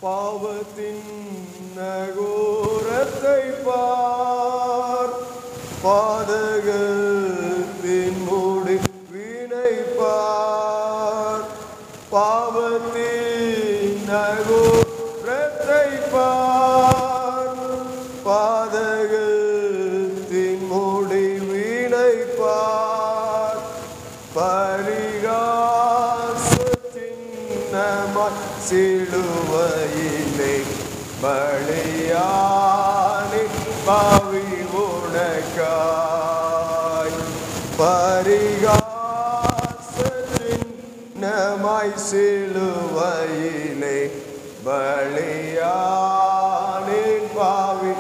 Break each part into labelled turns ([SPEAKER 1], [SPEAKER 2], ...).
[SPEAKER 1] பாவத்தின் நகோரத்தை பார், பாதகத்தின் முடிவினை பார். பாவத்தின் நகோரத்தை பார், பாதகத்தின் முடிவினை பார். பரிகாசத்தின் சிலுவையிலே பலியானே பாவி உனக்காய். பரிகாசத்தின் நமாய் சிலுவையிலே பலியானே பாவி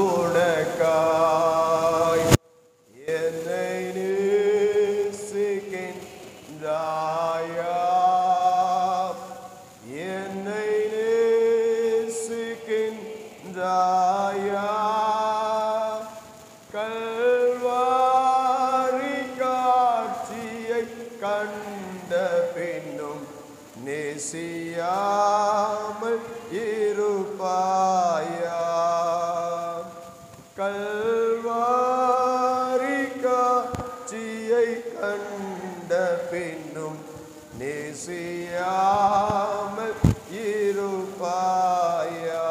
[SPEAKER 1] உனக்காய். என்னை நேசிக்கின்றாயா, என்னை நேசிக்கின்றாயா. கல்வாரி காட்சியை கண்ட பின்னும் நேசியாமல் இருப்பாயா. கல்வாரி காட்சியை கண்ட பின்னும் நேசியாமல் இருப்பாயா.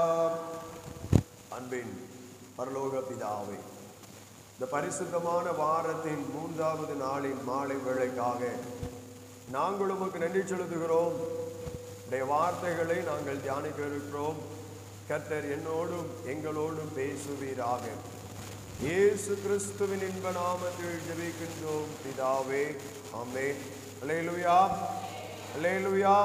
[SPEAKER 1] அன்பின் பரலோக பிதாவே, இந்த பரிசுத்தமான வாரத்தின் 3வது நாளின் மாலை வேளைக்காக நாங்கள் உமக்கு நன்றி செலுத்துகிறோம். உடைய வார்த்தைகளை நாங்கள் தியானிக்க இருக்கிறோம். கர்த்தர் என்னோடும் எங்களோடும் பேசுவீராக. இயேசு கிறிஸ்துவின் இன்ப நாமத்தில் ஜெபிக்கின்றோம் பிதாவே, ஆமென். அல்லேலூயா, அல்லேலூயா.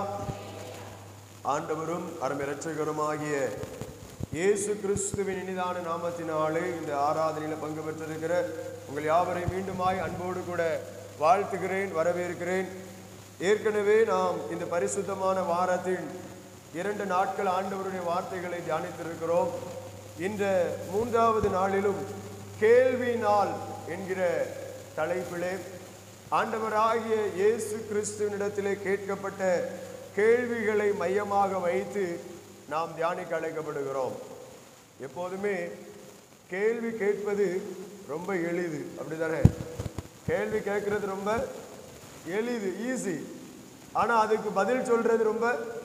[SPEAKER 1] ஆண்டவரும் அருமை இரட்சகருமாகிய இயேசு கிறிஸ்துவின் இனிதான நாமத்தினாலே இந்த ஆராதனையில் பங்கு பெற்றிருக்கிற உங்கள் யாவரையும் மீண்டுமாய் அன்போடு கூட வாழ்த்துகிறேன், வரவேற்கிறேன். ஏற்கனவே நாம் இந்த பரிசுத்தமான வாரத்தில் 2 நாட்கள் ஆண்டவருடைய வார்த்தைகளை தியானித்திருக்கிறோம். இந்த 3வது நாளிலும் கேள்வி நாள் என்கிற தலைப்பிலே ஆண்டவராகிய இயேசு கிறிஸ்துவினிடத்திலே கேட்கப்பட்ட கேள்விகளை மையமாக வைத்து நாம் தியானிக்க அழைக்கப்படுகிறோம். எப்போதுமே கேள்வி கேட்பது ரொம்ப எளிது, அப்படிதானே? கேள்வி கேட்கறது ரொம்ப எளிது, ஈஸி. ஆனால் அதுக்கு பதில் சொல்றது ரொம்ப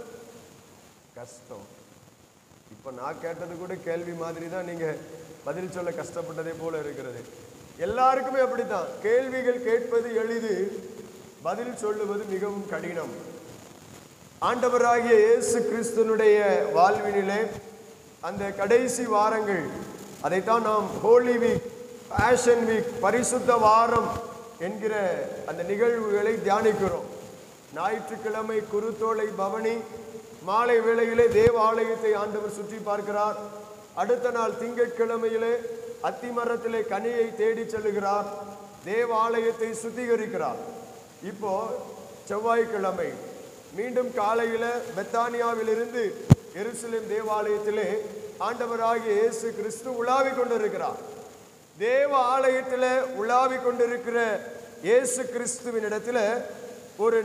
[SPEAKER 1] கஷ்டம். இப்போ நான் கேட்டது கூட கேள்வி மாதிரி தான் நீங்கள் பதில் சொல்ல கஷ்டப்பட்டதே போல இருக்கிறது. எல்லாருக்குமே அப்படித்தான். கேள்விகள் கேட்பது எளிது, பதில் சொல்லுவது மிகவும் கடினம். ஆண்டவராகிய இயேசு கிறிஸ்துனுடைய வாழ்வினிலே அந்த கடைசி வாரங்கள், அதைத்தான் நாம் ஹோலி வீக், பேஷன் வீக், பரிசுத்த வாரம் என்கிற அந்த நிகழ்வுகளை தியானிக்கிறோம். ஞாயிற்றுக்கிழமை குருத்தோலை பவனி, மாலை வேளையிலே தேவ ஆலயத்தை ஆண்டவர் சுற்றி பார்க்கிறார். அடுத்த நாள் திங்கட்கிழமையிலே அத்திமரத்திலே கனியை தேடி செல்லுகிறார், தேவ ஆலயத்தை சுத்திகரிக்கிறார். இப்போ செவ்வாய்க்கிழமை மீண்டும் காலையில் பெத்தானியாவிலிருந்து எருசலேம் தேவாலயத்திலே ஆண்டவராகிய இயேசு கிறிஸ்து உலாவி கொண்டிருக்கிறார். தேவ ஆலயத்தில் உலாவி கொண்டிருக்கிற இயேசு கிறிஸ்துவின் இடத்துல ஒரு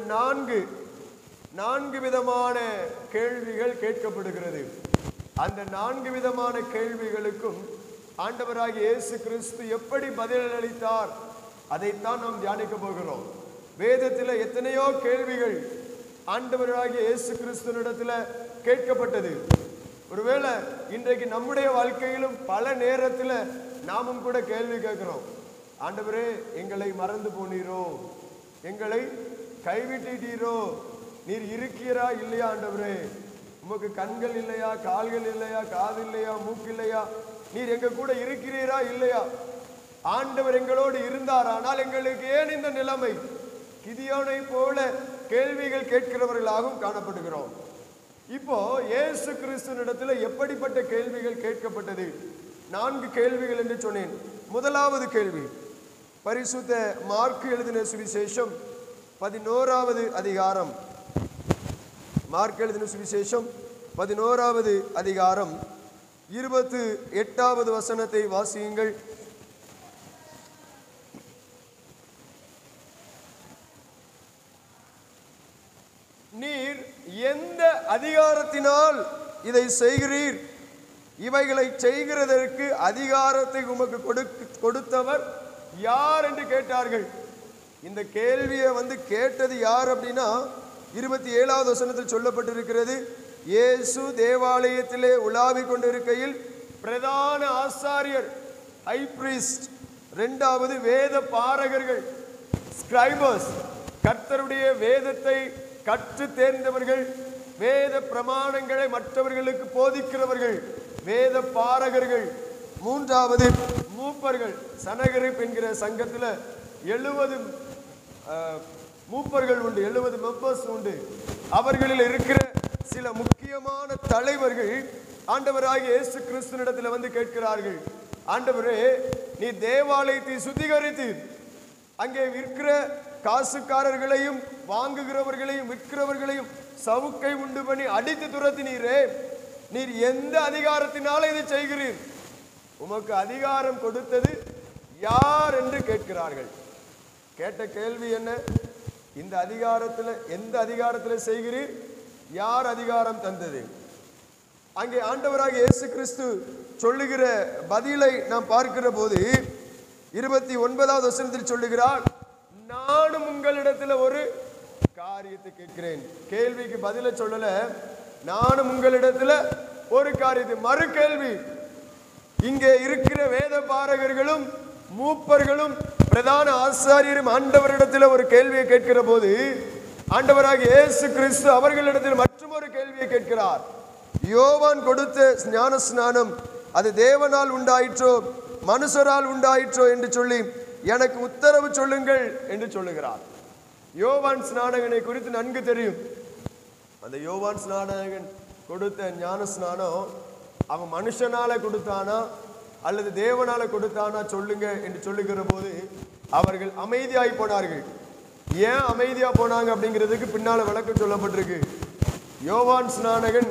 [SPEAKER 1] 4 விதமான கேள்விகள் கேட்கப்படுகிறது. அந்த 4 விதமான கேள்விகளுக்கும் ஆண்டவராகிய இயேசு கிறிஸ்து எப்படி பதிலளித்தார், அதைத்தான் நாம் தியானிக்க போகிறோம். வேதத்தில் எத்தனையோ கேள்விகள் ஆண்டவராகிய இயேசு கிறிஸ்துவினிடத்தில் கேட்கப்பட்டது. ஒருவேளை இன்றைக்கு நம்முடைய வாழ்க்கையிலும் பல நேரத்தில் நாமும் கூட கேள்வி கேட்கிறோம். ஆண்டவரே, எங்களை மறந்து போனீரோ, எங்களை கைவிட்டீரோ, நீர் இருக்கிறா இல்லையா? ஆண்டவரே, உமக்கு கண்கள் இல்லையா, கால்கள் இல்லையா, காது இல்லையா, மூக்கு இல்லையா? நீர் எங்க கூட இருக்கிறீரா இல்லையா? ஆண்டவர் எங்களோடு இருந்தார், ஆனால் எங்களுக்கு ஏன் இந்த நிலைமை? கிதியோனை போல கேள்விகள் கேட்கிறவர்களாகவும் காணப்படுகிறோம். இப்போ இயேசு கிறிஸ்துவினிடத்தில் எப்படிப்பட்ட கேள்விகள் கேட்கப்பட்டது? 4 கேள்விகள் என்று சொன்னேன். முதலாவது கேள்வி, பரிசுத்த மார்க்கு எழுதின சுவிசேஷம் 11வது அதிகாரம். மார்க்கு எழுதின சுவிசேஷம் 11வது அதிகாரம் 28வது வசனத்தை வாசியுங்கள். நீர் எந்த அதிகாரத்தினால் இதை செய்கிறீர்? இவைகளை செய்கிறதற்கு அதிகாரத்தை உமக்கு கொடுத்தவர் யார் என்று கேட்டார்கள். இந்த கேள்வியை கேட்டது யார் அப்படின்னா 27வது வசனத்தில் சொல்லப்பட்டிருக்கிறது, இயேசு தேவாலயத்திலே உலாவிக் கொண்டிருக்கையில் பிரதான ஆசாரியர், ஹை பிரீஸ்ட், இரண்டாவது வேத பாரகர்கள், ஸ்கிரைபர்ஸ், கர்த்தருடைய வேதத்தை கற்று தேர்ந்தவர்கள், வேத பிரமாணங்களை மற்றவர்களுக்கு போதிக்கிறவர்கள், வேத பாரகர்கள், மூன்றாவது மூப்பர்கள். சனகரிப் என்கிற சங்கத்தில் 70 மூப்பர்கள் உண்டு, 70 மெம்பர்ஸ் உண்டு. அவர்களில் இருக்கிற சில முக்கியமான தலைவர்கள் ஆண்டவராகிய இயேசு கிறிஸ்துவினிடத்தில் கேட்கிறார்கள், ஆண்டவரே, நீ தேவாலயத்தை சுத்திகரித்தீர், அங்கே விற்கிற காசுக்காரர்களையும் வாங்குகிறவர்களையும் விற்கிறவர்களையும் சவுக்கை உண்டு பண்ணி அடித்து துரத்தினீரே, நீர் எந்த அதிகாரத்தினால இதை செய்கிறீர்? உமக்கு அதிகாரம் கொடுத்தது யார் என்று கேட்கிறார்கள். கேட்ட கேள்வி என்ன? இந்த அதிகாரத்தில், எந்த அதிகாரத்தில் செய்கிறீர்? யார் அதிகாரம் தந்தது? அங்கே ஆண்டவராகிய இயேசு கிறிஸ்து சொல்லுகிற பதிலை நாம் பார்க்கிற போது 29வது வசனத்தில் சொல்லுகிறார், நானும் உங்களிடத்தில் ஒரு காரியத்தை கேட்கிறேன். கேள்விக்கு பதில சொல்லல, நானும் உங்களிடத்தில் ஒரு காரியத்தை. மறு கேள்வி. இங்கே இருக்கிற வேத பாரகர்களும் மூப்பர்களும் பிரதான ஆசாரியரும் ஆண்டவரிடத்தில் ஒரு கேள்வியை கேட்கிற போது ஆண்டவராகிய இயேசு கிறிஸ்து அவர்களிடத்தில் மற்றும் ஒரு கேள்வியை கேட்கிறார். யோவான் கொடுத்த ஞான ஸ்நானம் அது தேவனால் உண்டாயிற்றோ மனுஷரால் உண்டாயிற்றோ என்று சொல்லி எனக்கு உத்தரவு சொல்லுங்கள் என்று சொல்லுகிறார். யோவான் ஸ்நானகனை குறித்து நன்கு தெரியும். அந்த யோவான் ஸ்நானகன் கொடுத்த ஞான ஸ்நானம் அவன் மனுஷனால கொடுத்தானா அல்லது தேவனால கொடுத்தானா சொல்லுங்க என்று சொல்லுகிற போது அவர்கள் அமைதியாய் போனார்கள். ஏன் அமைதியா போனாங்க அப்படிங்கிறதுக்கு பின்னால விளக்கம் சொல்லப்பட்டிருக்கு. யோவான் ஸ்நானகன்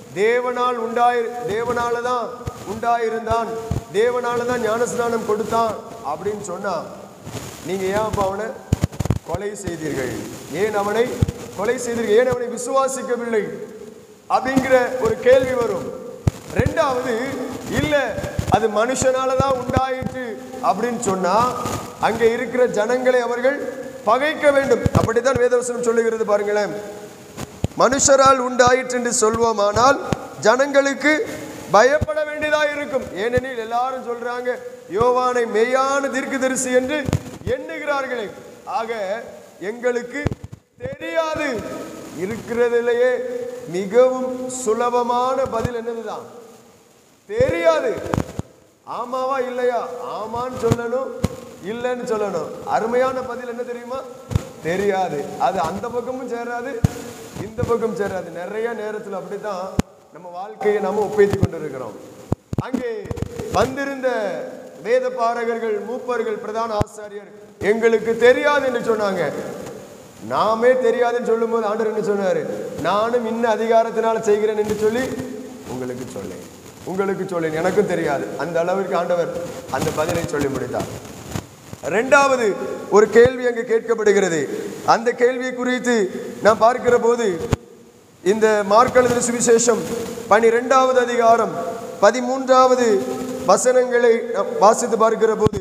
[SPEAKER 1] தேவனால தான் உண்டாயிருந்தான், தேவனால தான் ஞானஸ்நானம் கொடுத்தான் அப்படின்னு சொன்னா, நீங்க ஏன் அப்ப அவனை கொலை செய்தீர்கள்? ஏன் அவனை கொலை செய்தீர்கள்? ஏன் அவனை விசுவாசிக்கவில்லை அப்படிங்கிற ஒரு கேள்வி வரும். ரெண்டாவது, இல்ல அது மனுஷனால தான் உண்டாயிற்று அப்படின்னு சொன்னா அங்கே இருக்கிற ஜனங்களை அவர்கள் பகைக்க வேண்டும். அப்படித்தான் வேதவசனம் சொல்லுகிறது பாருங்களேன். மனுஷரால் உண்டாயிற்று என்று சொல்வோமானால் ஜனங்களுக்கு பயப்பட வேண்டியதா இருக்கும். ஏனெனில் எல்லாரும் சொல்றாங்க யோவானை மெய்யான தீர்க்கதரிசி என்று எண்ணுகிறார்களே. ஆக எங்களுக்கு தெரியாது. இருக்கிறதிலேயே மிகவும் சுலபமான பதில் என்னதுதான்? தெரியாது. ஆமாவா இல்லையா? ஆமான்னு சொல்லணும், இல்லைன்னு சொல்லணும். அருமையான பதில் என்ன தெரியுமா? தெரியாது. அது அந்த பக்கமும் சேராது, இந்த பக்கம் சேராது. நிறைய நேரத்தில் அப்படித்தான் நம்ம வாழ்க்கையை நம்ம ஒப்பேத்தி கொண்டு இருக்கிறோம். அங்கே வந்திருந்த வேத பாரகர்கள், மூப்பர்கள், பிரதான ஆசாரியர் எங்களுக்கு தெரியாது என்று சொன்னாங்க. நாமே தெரியாதுன்னு சொல்லும் போது ஆண்டவர் என்ன சொன்னாரு? நானும் இன்னும் அதிகாரத்தினால செய்கிறேன் என்று சொல்லி உங்களுக்கு சொல்லேன், எனக்கும் தெரியாது. அந்த அளவிற்கு ஆண்டவர் அந்த பதிலை சொல்லி முடித்தார். இரண்டாவது ஒரு கேள்வி அங்கு கேட்கப்படுகிறது. அந்த கேள்வியை குறித்து நாம் பார்க்கிற போது இந்த மார்க் எழுதின சுவிசேஷம் 12வது அதிகாரம் 13வது வசனங்களை வாசித்து பார்க்கிற போது,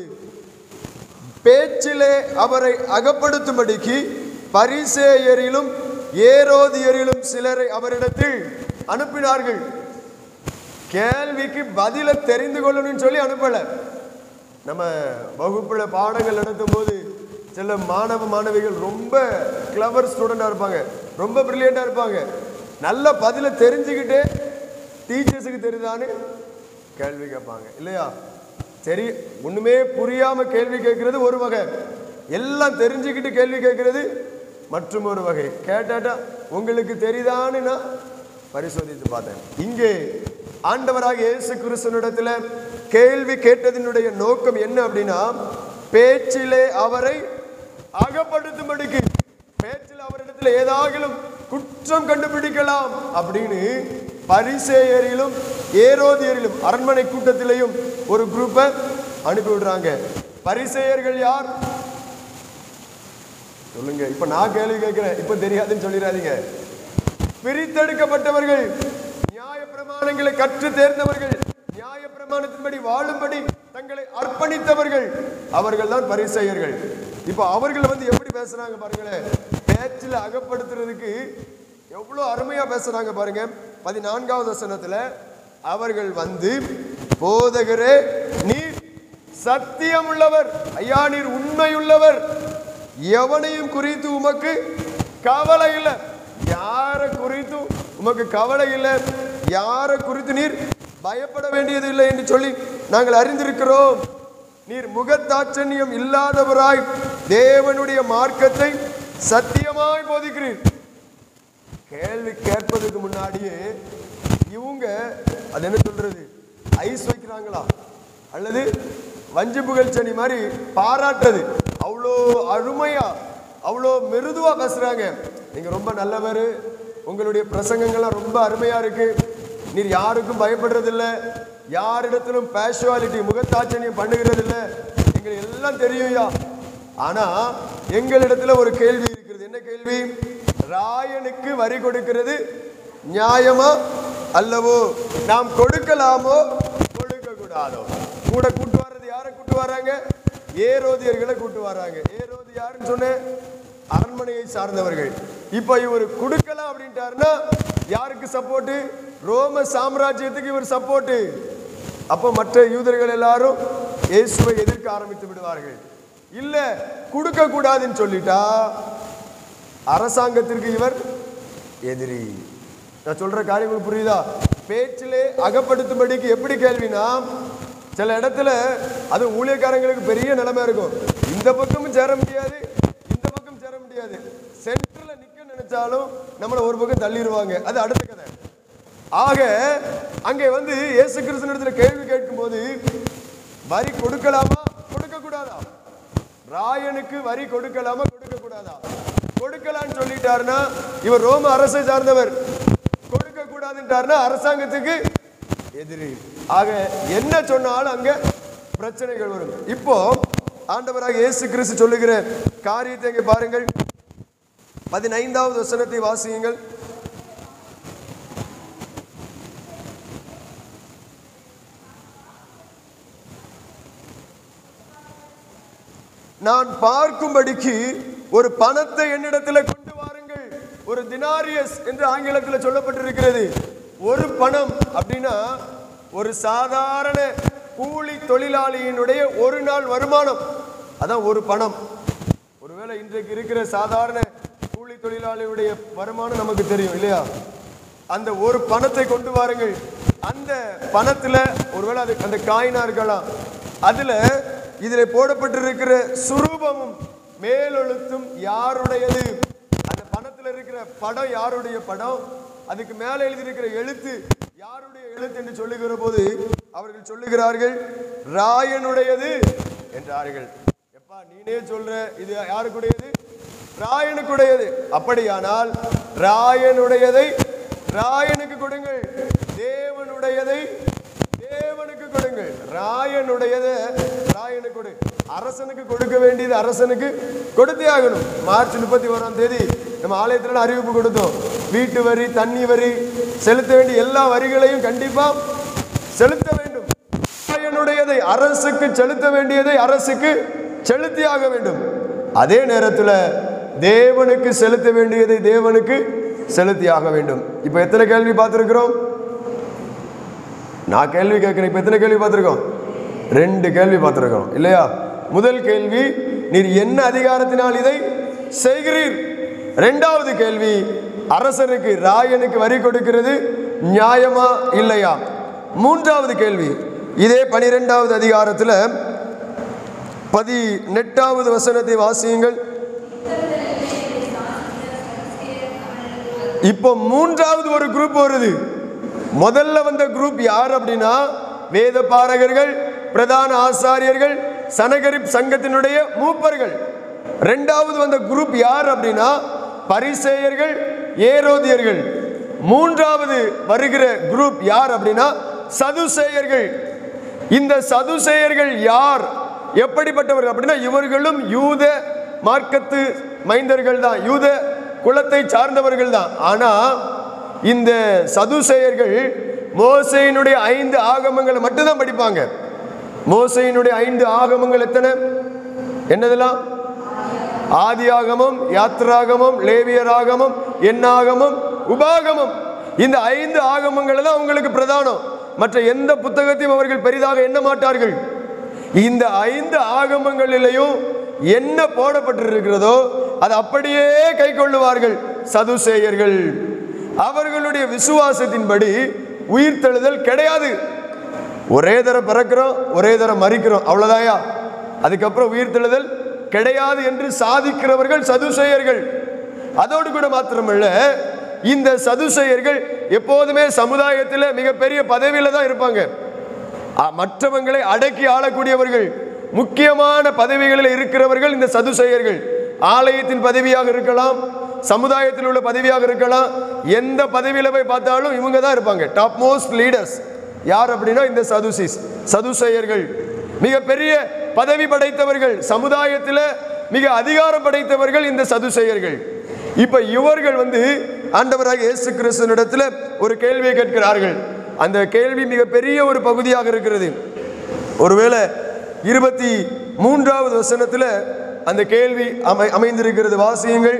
[SPEAKER 1] பேச்சிலே அவரை அகப்படுத்தும்படிக்கு பரிசேயரிலும் ஏரோதியரிலும் சிலரை அவரிடத்தில் அனுப்பினார்கள். கேள்விக்கு பதில தெரிந்து கொள்ளணும்னு சொல்லி அனுப்பல. நம்ம வகுப்புல பாடங்கள் நடத்தும் போது சில மாணவிகள் ரொம்ப கிளவர் ஸ்டூடெண்டா இருப்பாங்க, ரொம்ப பிரில்லியண்டா இருப்பாங்க. நல்ல பதில தெரிஞ்சுக்கிட்டே டீச்சர்ஸுக்கு தெரியுதான்னு கேள்வி கேட்பாங்க இல்லையா? சரி, ஒண்ணுமே புரியாம கேள்வி கேட்கறது ஒரு வகை, எல்லாம் தெரிஞ்சுக்கிட்டு கேள்வி கேட்கறது மற்றும் ஒரு வகை. கேட்டாட்டா உங்களுக்கு தெரியுதான்னு நான் பரிசோதித்து பார்த்தேன். இங்கே ஆண்டவராக இயேசு கிறிஸ்துவினிடத்தில் கேள்வி கேட்டதினுடைய நோக்கம் என்ன அப்படின்னா, பேச்சிலே அவரை அகப்படுத்தும்படிக்கு, பேச்சில் அவரிடத்தில் ஏதாகிலும் குற்றம் கண்டுபிடிக்கலாம் அப்படின்னு பரிசேயரிலும் ஏரோதியரிலும் அரண்மனை கூட்டத்திலையும் ஒரு குரூப்பை அனுப்பி விடுறாங்க. பரிசேயர்கள் யார் சொல்லுங்க? இப்ப நான் கேள்வி கேட்கிறேன், இப்ப தெரியாதுன்னு சொல்லிடாதீங்க. பிரித்தெடுக்கப்பட்டவர்கள், நியாய பிரமாணங்களை கற்று தேர்ந்தவர்கள், நியாய பிரமாணத்தின்படி வாழும்படி தங்களை அர்ப்பணித்தவர்கள், அவர்கள் தான் பரிசேயர்கள். இப்ப அவர்கள் எப்படி பேசுறாங்க பாருங்களேன். பேச்சில் அகப்படுத்துறதுக்கு எவ்வளவு அருமையா பேசுறாங்க பாருங்க. 14வது வசனத்துல அவர்கள் போதகரே நீர் சத்தியம் உள்ளவர், ஐயா நீர் உண்மையுள்ளவர், எவனையும் குறித்து உமக்கு கவலை இல்லை. யாரை குறித்து உமக்கு கவலை இல்லை, யாரை குறித்து நீர் பயப்பட வேண்டியது இல்லை என்று சொல்லி நாங்கள் அறிந்திருக்கிறோம். நீர் முகத்தாட்சண்யம் இல்லாதவராய் தேவனுடைய மார்க்கத்தை சத்தியமாய் போதிக்கிறீர். கேள்வி கேட்பதற்கு முன்னாடியே இவங்க அது என்ன சொல்றது, ஐஸ் வைக்கிறாங்களா அல்லது வஞ்சி புகழ்ச்சனி மாதிரி பாராட்டுறது. அவ்வளோ அருமையா அவ்வளோ மெருதுவா பேசுறாங்க. நீங்க ரொம்ப நல்லவர், உங்களுடைய பிரசங்கங்கள்லாம் ரொம்ப அருமையா இருக்கு, நீர் யாருக்கும் பயப்படுறது இல்லை, யாரிடத்திலும் பேஷுவாலிட்டி முகத்தாட்சணியம் பண்ணுகிறது இல்லை, எங்களுக்கு எல்லாம் தெரியும்யா. ஆனா எங்களிடத்துல ஒரு கேள்வி இருக்கிறது. என்ன கேள்வி? ராயனுக்கு வரி கொடுக்கிறது நியாயமா அல்லவோ? நாம் கொடுக்கலாமோ கொடுக்க கூடாதோ? கூட கூட்டு வர்றது யாரை கூட்டு வர்றாங்க? ஏரோதியர்களை கூட்டு வர்றாங்க. ஏரோதி யாருன்னு சொன்னேன்? அரண்மனையை சார்ந்தவர்கள். இப்ப இவர் கொடுக்கலாம் அப்படின்ட்டாருன்னா யாருக்கு சப்போர்ட்? ரோம சாம்ராஜ்யத்துக்கு இவர் சப்போர்ட். அப்ப மற்ற யூதர்கள் எல்லாரும் இயேசுவை எதிர்க்க ஆரம்பித்து விடுவார்கள். இல்ல கொடுக்க கூடாதுன்னு சொல்லிட்டா அரசாங்கத்திற்கு இவர் எதிரி. நான் சொல்ற காரியங்கள் புரியுதா? பேச்சிலே அகப்படுத்தும்படிக்கு எப்படி கேள்வினா, சில இடத்துல அது ஊழியக்காரங்களுக்கு பெரிய நிலைமை இருக்கும். இந்த பக்கமும் சேர முடியாது, இந்த பக்கம் சேர முடியாது. சென்டர்ல நிக்க நினைச்சாலும் நம்மள ஒரு பக்கம் தள்ளிடுவாங்க. அது அடுத்த கதை. ஆக அங்கே இயேசு கிறிஸ்துவினிடத்துல கேள்வி கேட்கும் போது வரி கொடுக்கலாமா கொடுக்க கூடாதா? ராயனுக்கு வரி கொடுக்கலாமா கொடுக்க கூடாதா? கொடுக்கலான்னு சொல்லிட்டாருன்னா இவர் ரோம அரசை சார்ந்தவர், கொடுக்க கூடாதுன்றாருன்னா அரசாங்கத்துக்கு எதிரி. ஆக என்ன சொன்னாலும் அங்க பிரச்சனைகள் வரும். இப்போ ஆண்டவராக இயேசு கிறிஸ்து சொல்லுகிற காரியத்தை இங்கே பாருங்கள். 15வது வசனத்தை வாசியுங்கள். நான் பார்க்கும்படிக்கு ஒரு பணத்தை என்னிடத்தில் கொண்டு வாருங்கள். ஒரு தினாரியஸ் என்று ஆங்கிலத்தில் சொல்லப்பட்டிருக்கிறது. ஒரு பணம் அப்படின்னா ஒரு சாதாரண கூலி தொழிலாளியினுடைய ஒரு நாள் வருமானம். அதான் ஒரு பணம். ஒருவேளை இன்றைக்கு இருக்கிற சாதாரண கூலி தொழிலாளியுடைய வருமானம் நமக்கு தெரியும் இல்லையா? அந்த ஒரு பணத்தை கொண்டு வாருங்கள். அந்த பணத்துல ஒருவேளை அது அந்த காயினா இருக்கலாம். அதுல இதில் போடப்பட்டிருக்கிற சுரூபமும் மேலெழுத்தும் யாருடையது? அந்த பணத்தில் இருக்கிற படம் யாருடைய படம்? அதுக்கு மேலே எழுதியிருக்கிற எழுத்து யாருடைய எழுத்து என்று சொல்லுகிற போது அவர்கள் சொல்லுகிறார்கள் ராயனுடையது என்றார்கள். எப்பா நீனே சொல்ற இது யாருக்குடையது? ராயனுக்குடையது. அப்படியானால் ராயனுடையதை ராயனுக்கு கொடுங்கள், தேவனுடையதை தேவனுக்கு கொடுங்கள். ராயனுடையதை ராயனுக்கு கொடு. அரசனுக்கு கொடுக்க வேண்டியது அரசனுக்கு கொடுத்தே ஆகணும். மார்ச் 31ஆம் தேதி நம்ம ஆலயத்துல அறிவிப்பு கொடுத்தோம். வீட்டு வரி, தண்ணி வரி, செலுத்த வேண்டிய எல்லா வரிகளையும் கண்டிப்பா செலுத்த வேண்டும். ராயனுடையதை அரசுக்கு செலுத்த வேண்டியதை அரசுக்கு செலுத்தி ஆக வேண்டும். அதே நேரத்தில் தேவனுக்கு செலுத்த வேண்டியதை தேவனுக்கு செலுத்தி ஆக வேண்டும். இப்ப எத்தனை கேள்வி பார்த்திருக்கிறோம்? நான் கேள்வி கேட்கிறேன். இப்ப எத்தனை கேள்வி பார்த்திருக்கோம்? 2 கேள்வி பார்த்திருக்கிறோம் இல்லையா? முதல் கேள்வி, நீர் என்ன அதிகாரத்தினால் இதை செய்கிறீர்? 2வது கேள்வி, அரசனுக்கு ராயனுக்கு வரி கொடுக்கிறது நியாயமா இல்லையா? 3வது கேள்வி, இதே 12வது அதிகாரத்தில் 18வது வசனத்தை வாசியுங்கள். இப்போ 3வது ஒரு குரூப் வருது. முதல்ல வந்த குரூப் யார் அப்படின்னா வேத பாரகர்கள், பிரதான ஆசாரியர்கள், சனகரிப் சங்கத்தினுடைய மூப்பர்கள். 2வது வந்த குரூப் யார் அப்படின்னா பரிசேயர்கள், ஏரோதியர்கள். 3வது வருகிற குரூப் யார் அப்படின்னா சதுசேயர்கள். இந்த சதுசேயர்கள் யார், எப்படிப்பட்டவர்கள் அப்படின்னா இவர்களும் யூத மார்க்கத்து மைந்தர்கள் தான், யூத குலத்தை சார்ந்தவர்கள் தான். ஆனா இந்த சதுசேயர்கள் மோசேயினுடைய 5 ஆகமங்களை மட்டும்தான் படிப்பாங்க. மோசேயினுடைய 5 ஆகமங்கள் எத்தனை? என்னதெல்லாம்? ஆதியாகமம், யாத்ராகமம், லேவியராகமம், எண்ணாகமம், உபாகமம். இந்த 5 ஆகமங்கள் தான் அவங்களுக்கு பிரதானம். மற்ற எந்த புத்தகத்தையும் அவர்கள் பெரிதாக எண்ண மாட்டார்கள். இந்த 5 ஆகமங்களிலேயும் என்ன போடப்பட்டிருக்கிறதோ அது அப்படியே கை கொள்ளுவார்கள் சதுசேயர்கள். அவர்களுடைய விசுவாசத்தின்படி உயிர்த்தெழுதல் கிடையாது. ஒரே தரம் பிறக்கிறோம், ஒரே தரம் மரிக்கிறோம், அவ்வளவுதாயா, அதுக்கப்புறம் உயிர்த்தெழுதல் கிடையாது என்று சாதிக்கிறவர்கள் சதுசேயர்கள். அதோடு கூட மாத்திரமல்ல, இந்த சதுசேயர்கள் எப்போதுமே சமுதாயத்தில் மிகப்பெரிய பதவியில தான் இருப்பாங்க. மற்றவங்களை அடக்கி ஆளக்கூடியவர்கள், முக்கியமான பதவிகளில் இருக்கிறவர்கள் இந்த சதுசேயர்கள். ஆலயத்தின் பதவியாக இருக்கலாம், சமுதாயத்தில் உள்ள பதவியாக இருக்கலாம், எந்த பதவியில போய் பார்த்தாலும் இவங்க தான் இருப்பாங்க. டாப் மோஸ்ட் லீடர்ஸ் யார் அப்படின்னா இந்த சதுசேயர்கள். மிகப்பெரிய பதவி படைத்தவர்கள், சமுதாயத்தில் மிக அதிகாரம் படைத்தவர்கள் இந்த சதுசேயர்கள். இப்ப இவர்கள் ஆண்டவராக இயேசு கிறிஸ்துவினிடத்தில் ஒரு கேள்வியை கேட்கிறார்கள். அந்த கேள்வி மிகப்பெரிய ஒரு பகுதியாக இருக்கிறது. ஒருவேளை 23வது வசனத்தில் அந்த கேள்வி அமைந்திருக்கிறது. வாசியுங்கள்.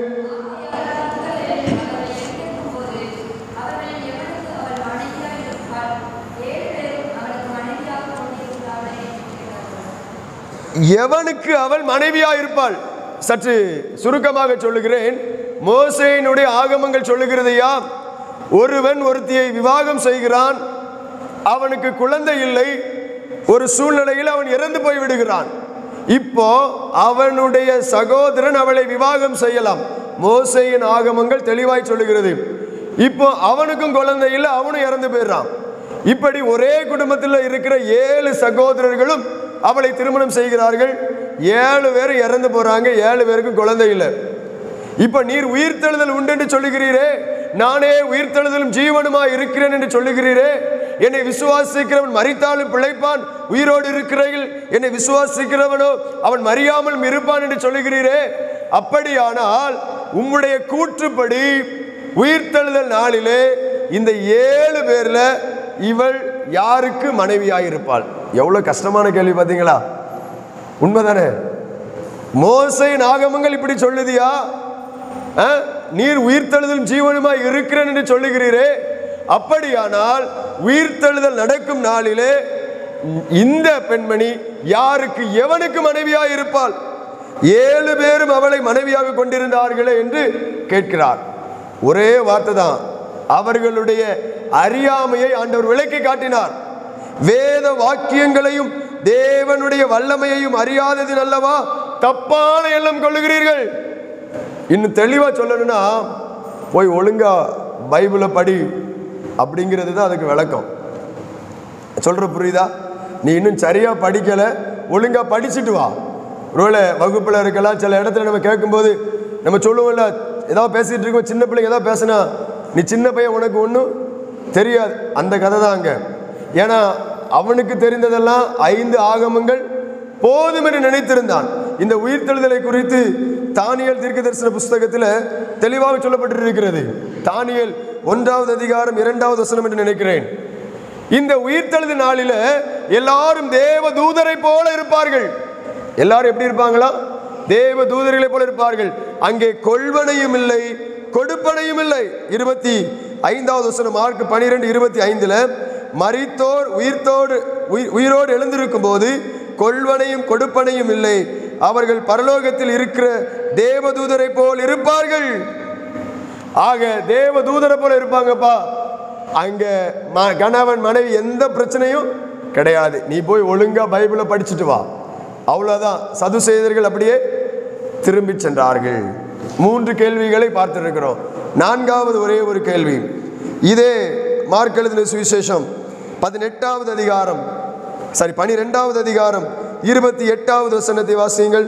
[SPEAKER 1] எவனுக்கு அவள் மனைவியா இருப்பாள்? சற்று சுருக்கமாக சொல்லுகிறேன். மோசேயினுடைய ஆகமங்கள் சொல்லுகிறதையா, ஒருவன் ஒருத்தியை விவாகம் செய்கிறான், அவனுக்கு குழந்தை இல்லை, ஒரு சூழ்நிலையில் அவன் இறந்து போய் விடுகிறான். இப்போ அவனுடைய சகோதரன் அவளை விவாகம் செய்யலாம். மோசேயின் ஆகமங்கள் தெளிவாய் சொல்லுகிறது. இப்போ அவனுக்கும் குழந்தை இல்லை, அவனும் இறந்து போயிடுறான். இப்படி ஒரே குடும்பத்தில் இருக்கிற 7 சகோதரர்களும் அவளை திருமணம் செய்கிறார்கள். 7 பேர் இறந்து போறாங்க, 7 பேருக்கும் குழந்தை இல்லை. இப்ப நீர் உயிர்த்தெழுதல் உண்டு என்று சொல்லுகிறீரே, நானே உயிர்த்தெழுதலும் ஜீவனுமா இருக்கிறேன் என்று சொல்லுகிறீரே, என்னை விசுவாசிக்கிறவன் மரித்தாலும் பிழைப்பான், உயிரோடு இருக்கிறீர்கள், என்னை விசுவாசிக்கிறவனோ அவன் மரியாமலும் இருப்பான் என்று சொல்லுகிறீரே. அப்படியானால் உம்முடைய கூற்றுப்படி உயிர்த்தெழுதல் நாளிலே இந்த 7 பேர்ல இவள் யாருக்கு மனைவியாயிருப்பாள்? எவ்வளவு கஷ்டமான கேள்வி பார்த்தீங்களா? உண்மைதானே? மோசேயின் ஆகமங்கள் இப்படி சொல்லுதியா? நீர் உயிர்த்தெழுதல் ஜீவனுமாய் இருக்கிறேன் என்று சொல்லுகிறீரே, அப்படியானால் உயிர்த்தெழுதல் நடக்கும் நாளிலே இந்த பெண்மணி யாருக்கு, எவனுக்கு மனைவியாய் இருப்பாள்? 7 பேரும் அவளை மனைவியாக கொண்டிருந்தார்களே என்று கேட்கிறார். ஒரே வார்த்தை தான். அவர்களுடைய அறியாமையை ஆண்டவர் விளக்கி காட்டினார். வேத வாக்கியங்களையும் தேவனுடைய வல்லமையையும் அறியாததில் அல்லவா தப்பான எண்ணம் கொள்ளுகிறீர்கள். இன்னும் தெளிவா சொல்லணும்னா, போய் ஒழுங்கா பைபிளை படி அப்படிங்கிறது தான் அதுக்கு விளக்கம். சொல்ற புரியுதா? நீ இன்னும் சரியா படிக்கல, ஒழுங்கா படிச்சுட்டு வா. ஒருவேளை வகுப்புல இருக்கலாம், சில இடத்துல நம்ம கேட்கும்போது நம்ம சொல்லுவோம்ல, ஏதாவது பேசிட்டு இருக்கோம், சின்ன பிள்ளைங்க ஏதாவது பேசினா நீ சின்ன பையன், உனக்கு ஒன்றும் தெரியாது, அந்த கதை தான் அங்க. ஏன்னா அவனுக்கு தெரிந்ததெல்லாம் 5 ஆகமங்கள் போதும் என்று நினைத்திருந்தான். இந்த உயிர்த்தெழுதலை குறித்து தானியேல் தீர்க்கதரிசன புஸ்தகத்தில் தெளிவாக சொல்லப்பட்டிருக்கிறது. தானியேல் 1வது அதிகாரம் 2வது வசனம் என்று நினைக்கிறேன். இந்த உயிர்த்தெழுதல் நாளில எல்லாரும் தேவ தூதரை போல இருப்பார்கள். எல்லாரும் எப்படி இருப்பாங்களா? தேவ தூதர்களை போல இருப்பார்கள். அங்கே கொள்வனையும் இல்லை, கொடுப்பனையும் இல்லை. 25வது வசனம், மார்க் 12:25 மரித்தோர் உயிரோடு எழுந்திருக்கும் போது கொள்வனையும் கொடுப்பனையும் இல்லை, அவர்கள் பரலோகத்தில் இருக்கிற தேவதூதரை போல் இருப்பார்கள். ஆக தேவதூதரை போல இருப்பாங்கப்பா. அங்க கணவன் மனைவி எந்த பிரச்சனையும் கிடையாது. நீ போய் ஒழுங்கா பைபிளை படிச்சுட்டு வா, அவ்வளவுதான். சதுசேயர்கள் அப்படியே திரும்பி சென்றார்கள். 3 கேள்விகளை பார்த்திருக்கிறோம். 4வது ஒரே ஒரு கேள்வி. இதே மார்க் எழுதின சுவிசேஷம் 12வது அதிகாரம் 28வது வசனத்தை வாசியுங்கள்.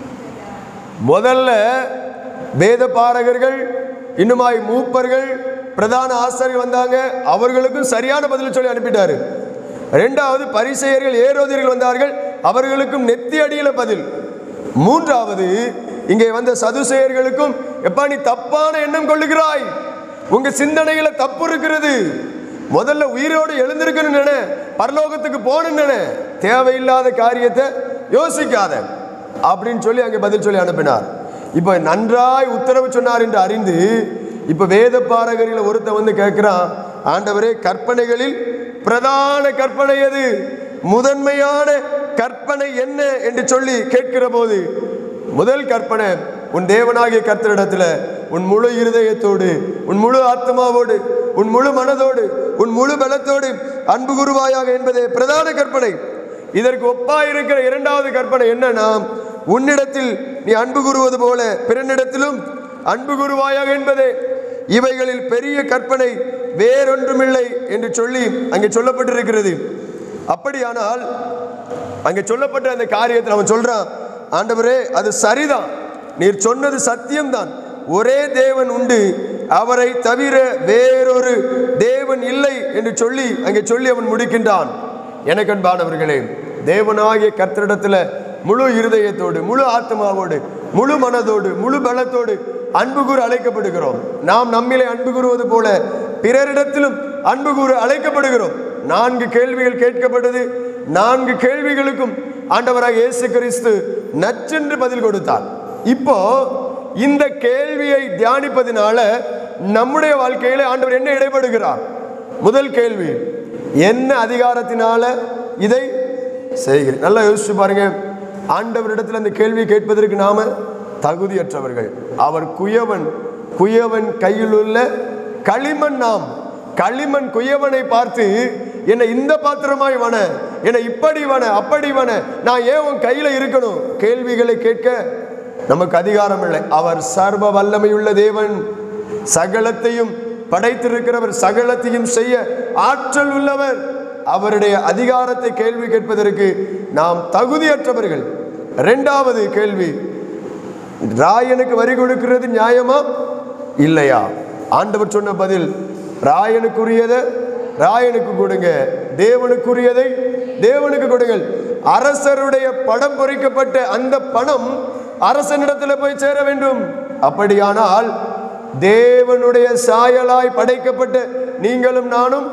[SPEAKER 1] முதல்ல வேத பாரகர்கள், இன்னுமாய் மூப்பர்கள், பிரதான ஆசாரியர்கள் வந்தாங்க, அவர்களுக்கும் சரியான பதில் சொல்லி அனுப்பிட்டாரு. இரண்டாவது பரிசேயர்கள் ஏரோதியர்கள் வந்தார்கள், அவர்களுக்கும் நெத்தி அடியில பதில். மூன்றாவது இங்கே வந்த சதுசேயர்களுக்கும், எப்பா நீ தப்பான எண்ணம் கொள்ளுகிறாய், உங்க சிந்தனையில தப்பு இருக்கிறது, முதல்ல உயிரோடு எழுந்திருக்கணும் நினை, பரலோகத்துக்கு போகணும் நினை, தேவையில்லாத காரியத்தை யோசிக்காத அப்படின்னு சொல்லி அங்கே பதில் சொல்லி அனுப்பினார். இப்ப நன்றாய் உத்தரவு சொன்னார் என்று அறிந்து இப்ப வேத பாரகரில் ஒருத்தன் வந்து கேட்கிறான், ஆண்டவரே கற்பனைகளில் பிரதான கற்பனை எது, முதன்மையான கற்பனை என்ன என்று சொல்லி கேட்கிற போது, முதல் கற்பனை உன் தேவனாகிய கர்த்தரிடத்துல உன் முழு இருதயத்தோடு, உன் முழு ஆத்மாவோடு, உன் முழு மனதோடு, உன் முழு பலத்தோடு அன்பு கூறுவாயாக என்பதே பிரதான கற்பனை. இதற்கு ஒப்பாயிருக்கிற இரண்டாவது கற்பனை என்னன்னா, உன்னிடத்தில் நீ அன்பு கூறுவது போல பிறனிடத்திலும் அன்பு கூறுவாயாக என்பதே. இவைகளில் பெரிய கற்பனை வேறொன்றுமில்லை என்று சொல்லி அங்கே சொல்லப்பட்டிருக்கிறது. அப்படியானால் அங்கே சொல்லப்பட்ட அந்த காரியத்தில் அவன் சொல்றான், ஆண்டவரே அது சரிதான், நீர் சொன்னது சத்தியம்தான், ஒரே தேவன் உண்டு, அவரை தவிர வேறொரு தேவன் இல்லை என்று சொல்லி அங்கே சொல்லி அவன் முடிக்கின்றான். எனக்கு அன்பானவர்களே, தேவனாகிய கர்த்தரிடத்துல முழு இருதயத்தோடு, முழு ஆத்மாவோடு, முழு மனதோடு, முழு பலத்தோடு அன்பு கூற அழைக்கப்படுகிறோம். நாம் நம்மிலே அன்பு கூறுவது போல பிறரிடத்திலும் அன்பு கூற அழைக்கப்படுகிறோம். 4 கேள்விகள் கேட்கப்பட்டது. 4 கேள்விகளுக்கும் ஆண்டவராக இயேசு கிறிஸ்து நச்சென்று பதில் கொடுத்தார். இப்போ இந்த கேள்வியை தியானிப்பதினால நம்முடைய வாழ்க்கையில ஆண்டவர் என்ன இடைப்படுகிறார்? முதல் கேள்வி, என்ன அதிகாரத்தினால இதை செய்கிறேன்? நல்லா யோசிச்சு பாருங்க. ஆண்டவரிடத்தில் அந்த கேள்வி கேட்பதற்கு நாம தகுதியற்றவர்கள். அவர் குயவன், குயவன் கையில் உள்ள களிமண். நாம் களிமண் குயவனை பார்த்து, என்னை இந்த பாத்திரமாய் வன, என்னை இப்படி வன, அப்படி வன, நான் ஏன் உன் கையில இருக்கணும்? கேள்விகளை கேட்க நமக்கு அதிகாரம் இல்லை. அவர் சர்வ வல்லமையுள்ள தேவன், சகலத்தையும் படைத்திருக்கிறவர், சகலத்தையும் செய்ய ஆற்றல் உள்ளவர். அவருடைய அதிகாரத்தை கேள்வி கேட்பதற்கு நாம் தகுதியற்றவர்கள். இரண்டாவது கேள்வி, ராயனுக்கு வரி கொடுக்கிறது நியாயமா இல்லையா? ஆண்டவர் சொன்ன பதில், ராயனுக்குரியதை ராயனுக்கு கொடுங்க, தேவனுக்குரியதை தேவனுக்கு கொடுங்கள். அரசருடைய படம் பொறிக்கப்பட்ட அந்த பணம் அரசனிடத்தில் போய் சேர வேண்டும். அப்படியானால் தேவனுடைய சாயலாய் படைக்கப்பட்ட நீங்களும் நானும்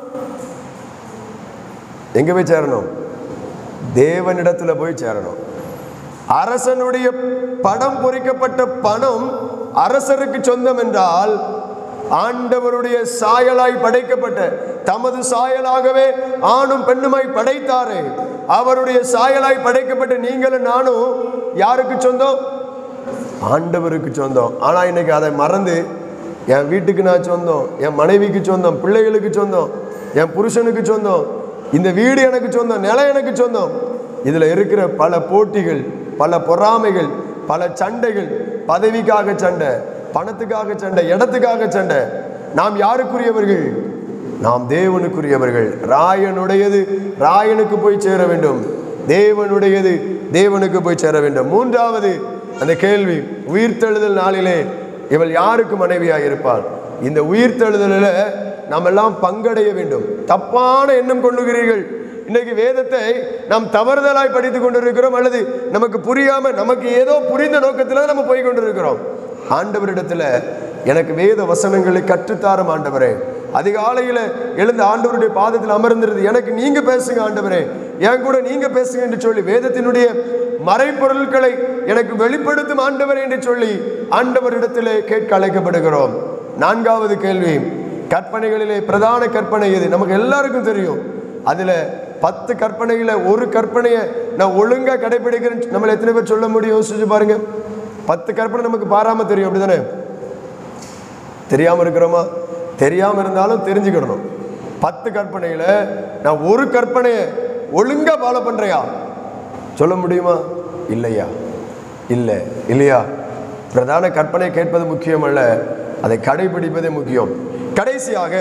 [SPEAKER 1] எங்க போய் சேரணும்? தேவனிடத்தில் போய் சேரணும். அரசனுடைய படம் பொறிக்கப்பட்ட பணம் அரசருக்கு சொந்தம் என்றால், ஆண்டவருடைய சாயலாய் படைக்கப்பட்ட, தமது சாயலாகவே ஆணும் பெண்ணுமாய் படைத்தாரே, அவருடைய சாயலாய் படைக்கப்பட்ட நீங்களும் நானும் யாருக்கு சொந்தம்? ஆண்டவருக்கு சொந்தம். ஆனா இன்னைக்கு அதை மறந்து, என் வீட்டுக்கு நான் சொந்தம், என் மனைவிக்கு சொந்தம், பிள்ளைகளுக்கு சொந்தம், என் புருஷனுக்கு சொந்தம், இந்த வீடு எனக்கு சொந்தம், நிலம் எனக்கு சொந்தம். இதுல இருக்கிற பல போட்டிகள், பல பொறாமைகள், பல சண்டைகள், பதவிக்காக சண்டை, பணத்துக்காக சண்டை, இடத்துக்காக சண்டை. நாம் யாருக்குரியவர்கள்? நாம் தேவனுக்குரியவர்கள். ராயனுடையது ராயனுக்கு போய் சேர வேண்டும், தேவனுடையது தேவனுக்கு போய் சேர வேண்டும். மூன்றாவது அந்த கேள்வி, உயிர்த்தெழுதல் நாளிலே இவள் யாருக்கு மனைவியாக இருப்பாள்? இந்த உயிர்த்தெழுதலில் நாம் எல்லாம் பங்கடைய வேண்டும். தப்பான எண்ணம் கொள்ளுகிறீர்கள். இன்னைக்கு வேதத்தை நாம் தவறுதலாய் படித்துக் கொண்டிருக்கிறோம், அல்லது நமக்கு புரியாம, நமக்கு ஏதோ புரிந்த நோக்கத்தில் நம்ம போய் கொண்டிருக்கிறோம். ஆண்டவரிடத்துல எனக்கு வேத வசனங்களை கற்றுத்தாரும் ஆண்டவரே, அதிகாலையில எழுந்த ஆண்டவருடைய பாதத்தில் அமர்ந்திருது, எனக்கு நீங்க பேசுங்க ஆண்டவரே, என் கூட நீங்க பேசுங்க என்று சொல்லி வேதத்தினுடைய மறைப்பொருட்களை எனக்கு வெளிப்படுத்தும் ஆண்டவரே என்று சொல்லி ஆண்டவரிடத்திலே கேட்க அழைக்கப்படுகிறோம். நான்காவது கேள்வி, கற்பனைகளிலே பிரதான கற்பனை எது? நமக்கு எல்லாருக்கும் தெரியும். அதுல 10 கற்பனையில ஒரு கற்பனையை நான் ஒழுங்கா கடைபிடிக்கிறேன் நம்மள எத்தனை பேர் சொல்ல முடியும்? யோசிச்சு பாருங்க. 10 கற்பனை நமக்கு பாராம தெரியும், அப்படிதானே? தெரியாம இருக்கிறோமா? தெரியாம இருந்தாலும் தெரிஞ்சுக்கணும். 10 கற்பனையில நான் ஒரு கற்பனையை ஒழுங்கா ஃபாலோ பண்றையா சொல்ல முடியுமா? இல்லையா? இல்லை இல்லையா? பிரதான கற்பனை கேட்பது முக்கியம் அல்ல, அதை கடைபிடிப்பதே முக்கியம். கடைசியாக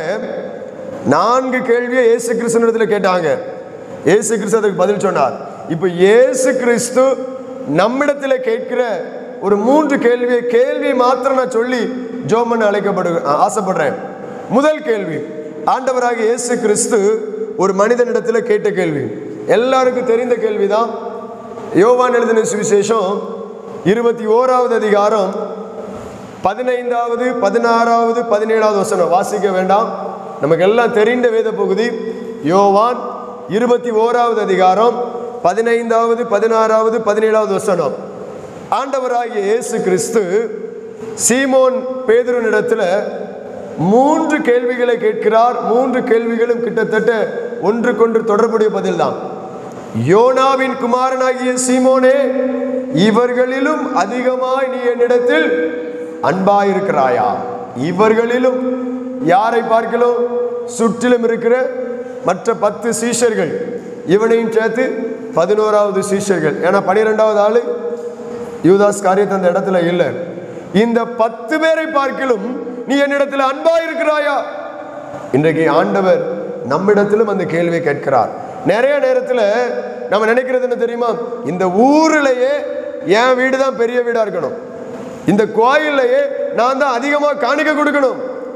[SPEAKER 1] 4 கேள்வியை இயேசு கிறிஸ்துவிடத்தில் கேட்டாங்க. இயேசு கிறிஸ்து அதுக்கு பதில் சொன்னார். இப்ப இயேசு கிறிஸ்து நம்மிடத்தில் கேட்கிற ஒரு 3 கேள்வியை மாத்திரம் நான் சொல்லி ஜோம் பண்ண ஆசைப்படுறேன். முதல் கேள்வி, ஆண்டவராகிய இயேசு கிறிஸ்து ஒரு மனிதனிடத்தில் கேட்ட கேள்வி, எல்லாருக்கும் தெரிந்த கேள்விதான். யோவான் எழுதின சுவிசேஷம் 21வது அதிகாரம் 15வது 16வது 17வது வசனம் வாசிக்க வேண்டாம், நமக்கு எல்லாம் தெரிந்த வேத பகுதி. யோவான் 21வது அதிகாரம் 15வது 16வது 17வது வசனம். ஆண்டவராகிய இயேசு கிறிஸ்து சீமோன் பேதுருவினிடத்தில் 3 கேள்விகளை கேட்கிறார். 3 கேள்விகளும் கிட்டத்தட்ட ஒன்றுக்கொன்று தொடர்புடைய பதில் தான். யோனாவின் குமாரனாகிய சீமோனே, இவர்களிலும் அதிகமாய் நீ என்னிடத்தில் அன்பாயிருக்கிறாயா? இவர்களிலும் யாரை பார்க்கலாம்? சுற்றிலும் இருக்கிற மற்ற 10 சீஷர்கள், இவனையும் சேர்த்து 11வது சீஷர்கள். ஏன்னா 12வது ஆளு யூதாஸ் காரியத்தை அந்த இடத்துல இல்லை. இந்த 10 பேரை பார்க்கலும் நீ என்னிடத்தில் அன்பாயிருக்கிறாயா? இன்றைக்கு ஆண்டவர் நம்மிடத்திலும் அந்த கேள்வியை கேட்கிறார். நிறைய நேரத்தில் நம்ம நினைக்கிறது என்ன தெரியுமா? இந்த ஊரிலேயே என் வீடு தான் பெரிய வீடா இருக்கணும், இந்த கோயிலையே நான் தான் அதிகமாக காணிக்க கொடுக்கணும்,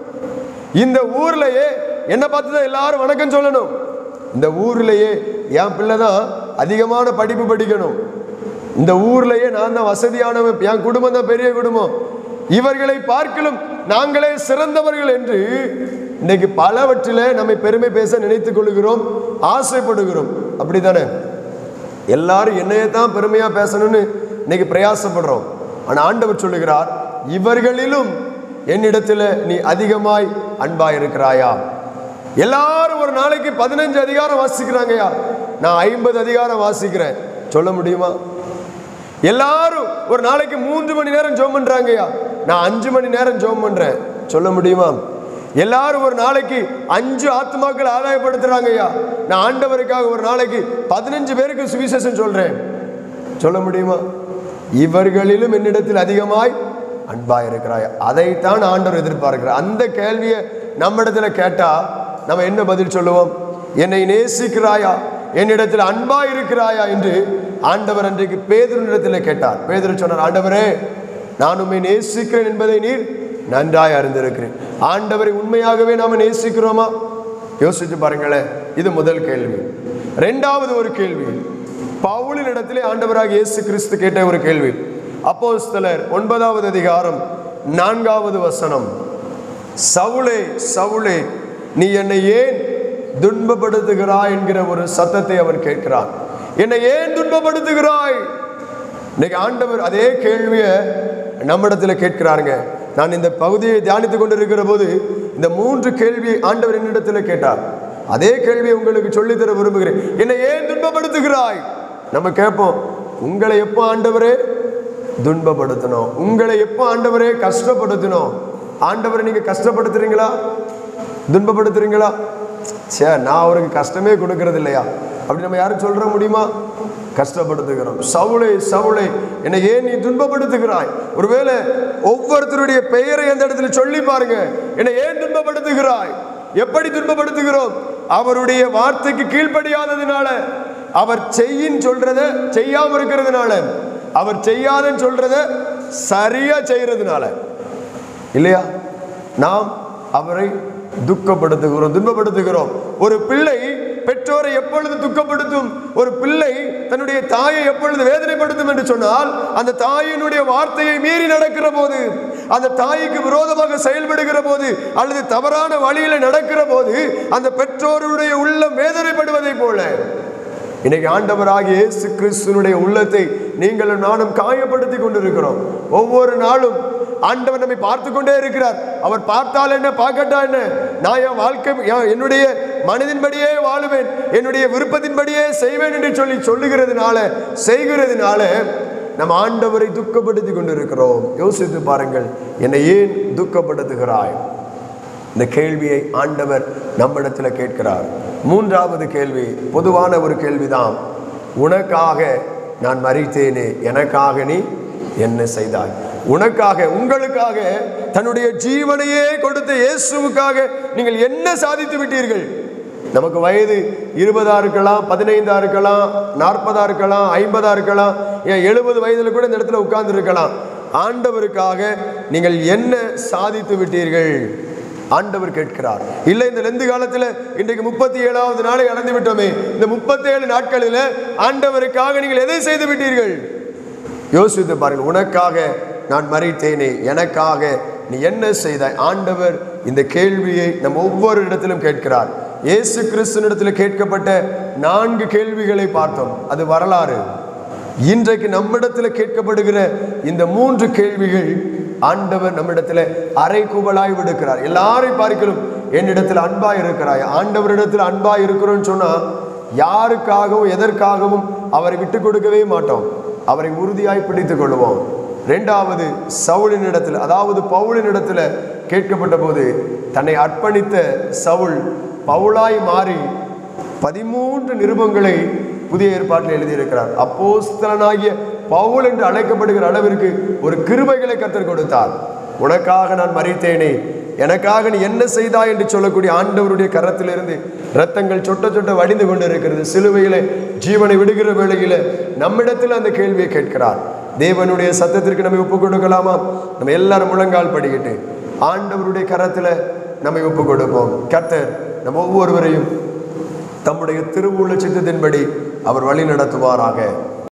[SPEAKER 1] இந்த ஊர்லயே என்னை பார்த்து தான் எல்லாரும் வணக்கம் சொல்லணும், இந்த ஊர்லயே என் பிள்ளை தான் அதிகமான படிப்பு படிக்கணும், இந்த ஊர்லயே நான் தான் வசதியானவன், என் குடும்பம் தான் பெரிய குடும்பம், இவர்களை பார்க்கலும் நாங்களே சிறந்தவர்கள் என்று இன்னைக்கு பலவற்றில நம்மை பெருமை பேச நினைத்துக் கொள்கிறோம், ஆசைப்படுகிறோம். அப்படித்தானே? எல்லாரும் என்னையே தான் பெருமையா பேசணும்னு இன்னைக்கு பிரயாசப்படுறோம். ஆனா ஆண்டவர் சொல்லுகிறார், இவர்களிலும் என்னிடத்துல நீ அதிகமாய் அன்பாய் இருக்கிறாயா? எல்லாரும் ஒரு நாளைக்கு 15 அதிகாரம் வாசிக்கிறாங்கயா, நான் 50 அதிகாரம் வாசிக்கிறேன், சொல்ல முடியுமா? எல்லாரும் ஒரு நாளைக்கு 3 மணி நேரம் ஜெபம் பண்றாங்கயா, நான் 5 மணி நேரம் ஜெபம் பண்றேன், சொல்ல முடியுமா? எல்லாரும் ஒரு நாளைக்கு 5 ஆத்மாக்கள் ஆதாயப்படுத்துறாங்கய்யா, நான் ஆண்டவருக்காக ஒரு நாளைக்கு 15 பேருக்கு சுவிசேஷம் சொல்றேன், சொல்ல முடியுமா? இவர்களிலும் என்னிடத்தில் அதிகமாய் அன்பாய் இருக்கிறாய். அதைத்தான் ஆண்டவர் எதிர்பார்க்கிறார். அந்த கேள்வியை நம்ம இடத்துல கேட்டா நம்ம என்ன பதில் சொல்லுவோம்? என்னை நேசிக்கிறாயா, என்னிடத்தில் அன்பாய் இருக்கிறாயா என்று ஆண்டவர் அன்றைக்கு பேதுருவினிடத்தில் கேட்டார். பேதுரு சொன்னார், ஆண்டவரே நான் உம்மை நேசிக்கிறேன் என்பதை நீர் நன்றாய் அறிந்திருக்கிறேன். ஆண்டவரை உண்மையாகவே நாம நேசிக்கிறோமா? யோசிச்சு பாருங்களேன். இது முதல் கேள்வி. இரண்டாவது ஒரு கேள்வி, பவுலின் இடத்திலே ஆண்டவராக இயேசு கிறிஸ்து கேட்ட ஒரு கேள்வி. அப்போஸ்தலர் 9வது அதிகாரம் 4வது வசனம். சவுலே சவுலே நீ என்னை ஏன் துன்பப்படுத்துகிறாய் என்கிற ஒரு சத்தத்தை அவன் கேட்கிறான். என்னை ஏன் துன்பப்படுத்துகிறாய்? இன்னைக்கு ஆண்டவர் அதே கேள்வியை நம்மிடத்துல கேட்கிறாருங்க. நான் இந்த பகுதியை தியானித்துக் கொண்டிருக்கிற போது இந்த 3 கேள்வியை ஆண்டவர் என்னிடத்துல கேட்டார். அதே கேள்வியை உங்களுக்கு சொல்லித்தர விரும்புகிறேன். என்னை ஏன் துன்பப்படுத்துகிறாய்? நம்ம கேட்போம், உங்களை எப்போ ஆண்டவரே துன்பப்படுத்தணும், உங்களை எப்போ ஆண்டவரே கஷ்டப்படுத்தணும்? ஆண்டவரை நீங்க கஷ்டப்படுத்துறீங்களா, துன்பப்படுத்துறீங்களா? சே, நான் அவருக்கு கஷ்டமே கொடுக்கறது இல்லையா அப்படி நம்ம யாரும் சொல்ற முடியுமா? கஷ்டப்படுத்துகிறோம். சவுளே சவுளே என்னை ஏன் நீ துன்பப்படுத்துகிறாய்? ஒருவேளை ஒவ்வொருத்தருடைய பெயரை அந்த இடத்துல சொல்லி பாருங்க. என்னை ஏன் துன்பப்படுத்துகிறாய்? எப்படி துன்பப்படுத்துகிறோம்? அவருடைய வார்த்தைக்கு கீழ்ப்படியாததுனால, அவர் செய்யின்னு சொல்றத செய்யாம இருக்கிறதுனால, அவர் செய்யாதன்னு சொல்றத சரியா செய்யறதுனால இல்லையா? நாம் அவரை துக்கப்படுத்துகிறோம், துன்பப்படுத்துகிறோம். ஒரு பிள்ளை பெற்றோரை எப்பொழுது துக்கப்படுத்தும்? ஒரு பிள்ளை தன்னுடைய தாயை எப்பொழுது வேதனைப்படுத்தும் என்று சொன்னால், அந்த தாயினுடைய வார்த்தையை மீறி நடக்கிற போது, அந்த தாய்க்கு விரோதமாக செயல்படுகிற போது, அல்லது தவறான வழியில நடக்கிற போது அந்த பெற்றோருடைய உள்ளம் வேதனைப்படுவதை போல இன்னைக்கு ஆண்டவராகிய இயேசு கிறிஸ்துவினுடைய உள்ளத்தை நீங்களும் நானும் காயப்படுத்தி கொண்டிருக்கிறோம். ஒவ்வொரு நாளும் ஆண்டவர் நம்மை பார்த்து கொண்டே இருக்கிறார். அவர் பார்த்தால் என்ன, பார்க்கட்டா என்ன, நான் என் வாழ்க்கை என்னுடைய மனதின்படியே வாழுவேன், என்னுடைய விருப்பத்தின்படியே செய்வேன் என்று சொல்லுகிறதுனால செய்கிறதுனால நம்ம ஆண்டவரை துக்கப்படுத்தி கொண்டிருக்கிறோம். யோசித்து பாருங்கள், என்னை ஏன் துக்கப்படுத்துகிறாய்? இந்த கேள்வியை ஆண்டவர் நம்மிடத்தில் கேட்கிறார். மூன்றாவது கேள்வி பொதுவான ஒரு கேள்விதான். உனக்காக நான் மரித்தேனே, எனக்காக நீ என்ன செய்தாய்? உனக்காக, உங்களுக்காக தன்னுடைய ஜீவனையே கொடுத்த இயேசுவுக்காக நீங்கள் என்ன சாதித்து விட்டீர்கள்? நமக்கு வயது 20 இருக்கலாம், 15 இருக்கலாம், 40 இருக்கலாம், 50 இருக்கலாம், ஏன் 70 வயதுல கூட இந்த இடத்துல உட்கார்ந்து இருக்கலாம். ஆண்டவருக்காக நீங்கள் என்ன சாதித்து விட்டீர்கள்? ஆண்டவர் கேட்கிறார். இல்லை, இந்த லெந்து காலத்தில் இன்றைக்கு 37வது நாளை அடைந்து விட்டோமே, இந்த 37 நாட்களில் ஆண்டவருக்காக நீங்கள் எதை செய்து விட்டீர்கள்? யோசித்து பாருங்கள். உனக்காக நான் மரித்தேனே, எனக்காக நீ என்ன செய்தாய்? ஆண்டவர் இந்த கேள்வியை நம் ஒவ்வொரு இடத்திலும் கேட்கிறார். இயேசு கிறிஸ்துவினிடத்தில் கேட்கப்பட்ட 4 கேள்விகளை பார்த்தோம். அது வரலாறு. இன்றைக்கு நம்மிடத்தில் கேட்கப்படுகிற இந்த 3 கேள்விகள் ஆண்டவர் நம்மிடத்தில் அரைக்குவலாய் விடுக்கிறார். எல்லாரையும் பார்க்கலும் என்னிடத்தில் அன்பாய் இருக்கிறாய். ஆண்டவரிடத்தில் அன்பாய் இருக்கிறோன்னு சொன்னா யாருக்காகவும் எதற்காகவும் அவரை விட்டு கொடுக்கவே மாட்டோம். அவரை உறுதியாய் பிடித்துக் கொள்வோம். 2வது சவுலின் இடத்தில், அதாவது பவுலின் இடத்துல கேட்கப்பட்ட போது தன்னை அர்ப்பணித்த சவுல் பவுலாய் மாறி 13 நிருபங்களை புதிய ஏற்பாட்டில் எழுதியிருக்கிறார். அப்போஸ்தலனாகிய பவுல் என்று அழைக்கப்படுகிற அளவிற்கு ஒரு கிருபைகளை கர்த்தர் கொடுத்தார். உனக்காக நான் மரித்தேனே, எனக்காக நீ என்ன செய்தாய் என்று சொல்லக்கூடிய ஆண்டவருடைய கரத்திலிருந்து இரத்தங்கள் சொட்ட சொட்ட வடிந்து கொண்டு இருக்கிறது. சிலுவையிலே ஜீவனை விடுகிற வேளையில நம்மிடத்தில் அந்த கேள்வியை கேட்கிறார். தேவனுடைய சத்தத்திற்கு நம்மை ஒப்புக் கொடுக்கலாமா? நம்ம எல்லாரும் முழங்கால் படிக்கிட்டு ஆண்டவருடைய கரத்தில் நம்மை ஒப்புக் கொடுப்போம். கர்த்தர் நம்ம ஒவ்வொருவரையும் தம்முடைய திருவுள்ள சித்தத்தின்படி அவர் வழி நடத்துவாராக.